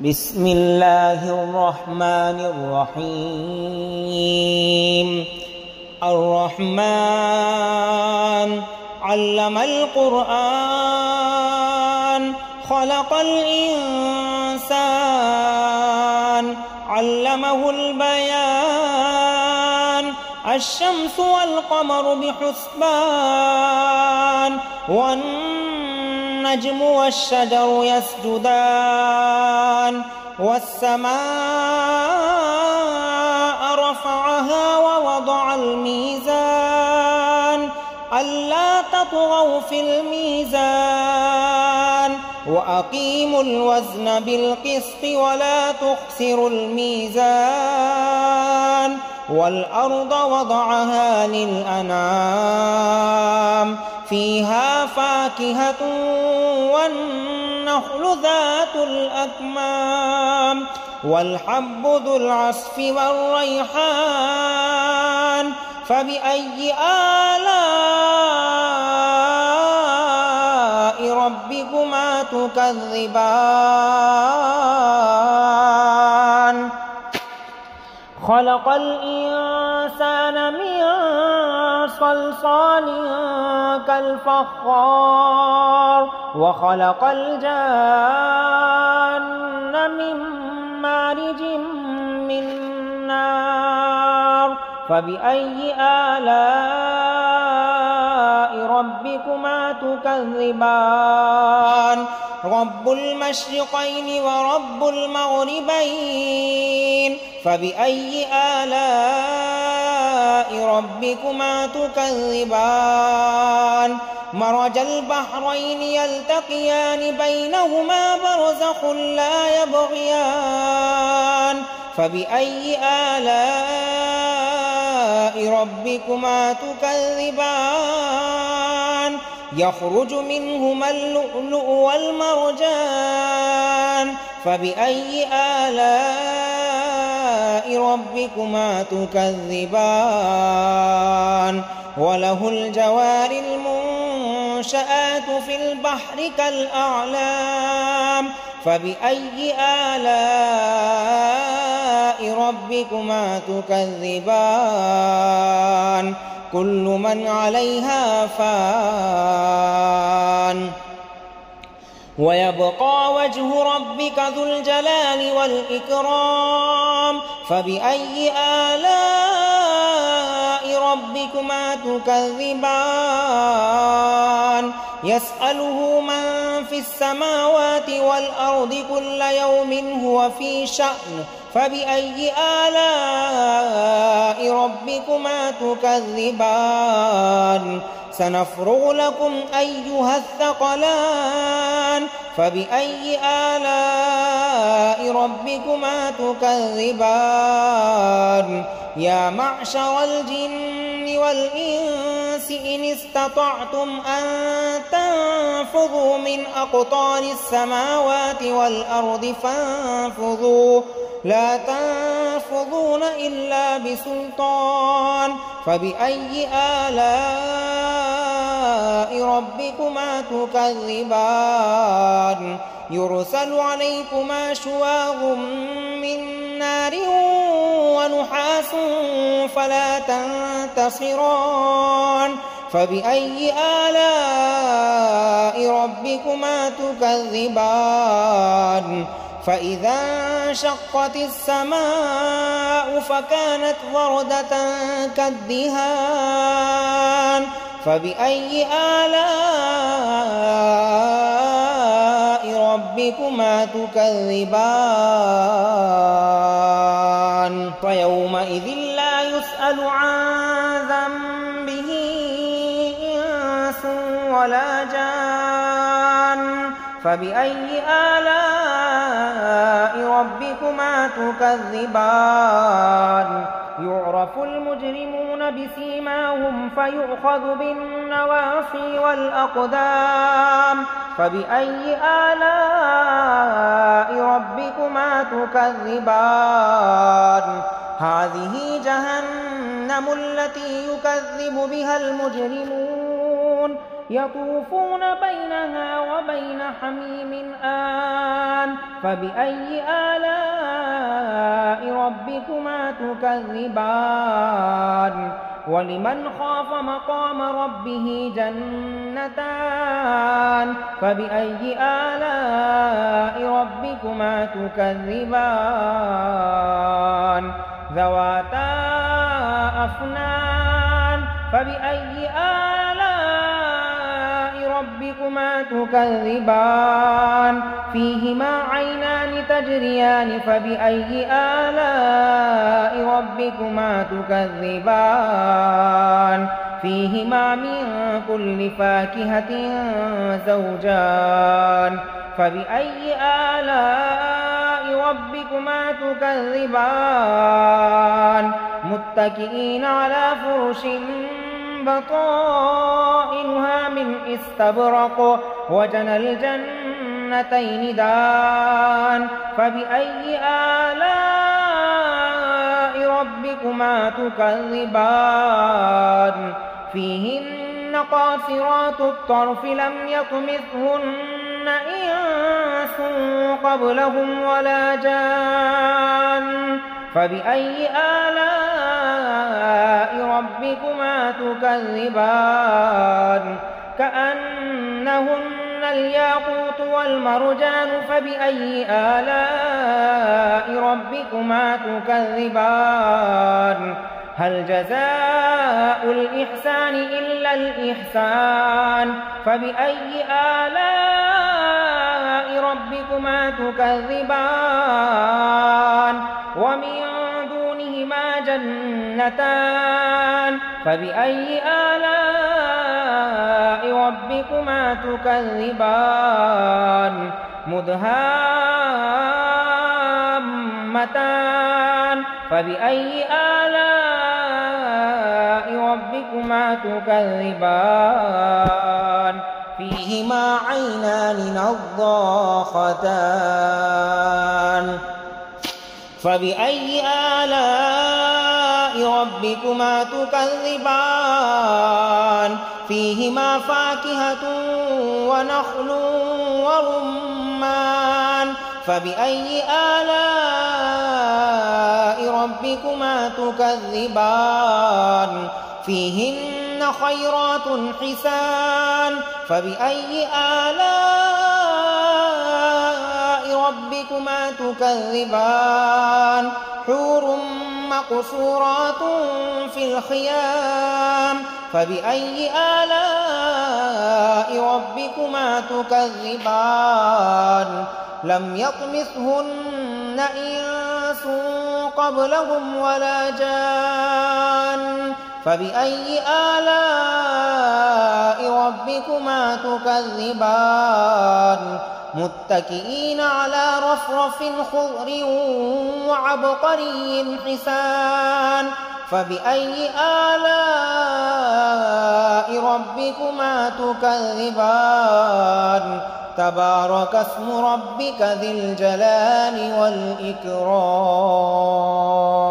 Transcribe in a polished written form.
بسم الله الرحمن الرحيم. الرحمن علم القرآن خلق الإنسان علمه البيان. الشمس والقمر بحسبان والنجم والشجر يسجدان. والسماء رفعها ووضع الميزان ألا تطغوا في الميزان وأقيموا الوزن بالقسط ولا تخسروا الميزان. والأرض وضعها للأنعام فيها فاكهة والنخل ذات الأكمام والحب ذو العصف والريحان. فبأي آلاء ربكما تكذبان؟ خلق الإنسان من صلصال كالفخار وخلق الجان من مارج من نار. فبأي آلاء ربكما تكذبان؟ رب المشرقين ورب المغربين. فبأي آلاء ربكما تكذبان؟ مرج البحرين يلتقيان بينهما برزخ لا يبغيان. فبأي آلاء ربكما تكذبان؟ يخرج منهما اللؤلؤ والمرجان. فبأي آلاء ربكما تكذبان؟ وله الجوار المنشآت في البحر كالأعلام. فبأي آلاء ربكما تكذبان؟ كل من عليها فان ويبقى وجه ربك ذو الجلال والإكرام. فبأي آلاء ربكما تكذبان؟ يسأله من في السماوات والأرض كل يوم هو في شأن. فبأي آلاء ربكما تكذبان؟ سنفرغ لكم أيها الثقلان. فبأي آلاء ربكما تكذبان؟ يا معشر الجن والإنس إن استطعتم أن تنفذوا من أقطار السماوات والأرض فانفذوا لا تنفذون إلا بسلطان. فبأي آلاء ربكما تكذبان؟ يرسل عليكما شواظ من نار ونحاس فلا تنتصران. فبأي آلاء ربكما تكذبان؟ فإذا انشقت السماء فكانت وردة كالدهان. فبأي آلاء ربكما تكذبان؟ فيومئذ لا يسأل عن ذنبه إنس ولا جان. فبأي آلاء ربكما تكذبان؟ يعرف المجرمون بسيماهم فيؤخذ بالنواصي والأقدام. فبأي آلاء ربكما تكذبان؟ هذه جهنم التي يكذب بها المجرمون يطوفون بينها وبين حميم آن فبأي آلاء ربكما تكذبان ولمن خاف مقام ربه جنتان فبأي آلاء ربكما تكذبان ذواتا أفنان فبأي آلاء ربكما تكذبان فيهما عينان تجريان فبأي آلاء ربكما تكذبان فيهما من كل فاكهة زوجان فبأي آلاء ربكما تكذبان متكئين على فرش بطائنها من استبرق وجنى الجنتين دان فبأي آلاء ربكما تكذبان فيهن قاصرات الطرف لم يطمثهن إنس قبلهم ولا جان فبأي آلاء ربكما تكذبان كأنهن الياقوت والمرجان فبأي آلاء ربكما تكذبان هل جزاء الإحسان إلا الإحسان فبأي آلاء ربكما تكذبان ومن دونهما جنتان فبأي آلاء ربكما تكذبان مدهامتان فبأي آلاء ربكما تكذبان فيهما عينان نضاختان فبأي آلاء ربكما تكذبان فيهما فاكهة ونخل ورمان فبأي آلاء ربكما تكذبان فيهن خيرات حسان فبأي آلاء ربكما تكذبان حور مقصورات في الخيام فبأي آلاء ربكما تكذبان لم يطمثهن إنس قبلهم ولا جان فبأي آلاء ربكما تكذبان متكئين على رفرف خضر وعبقري حسان فبأي آلاء ربكما تكذبان تبارك اسم ربك ذي الجلال والإكرام.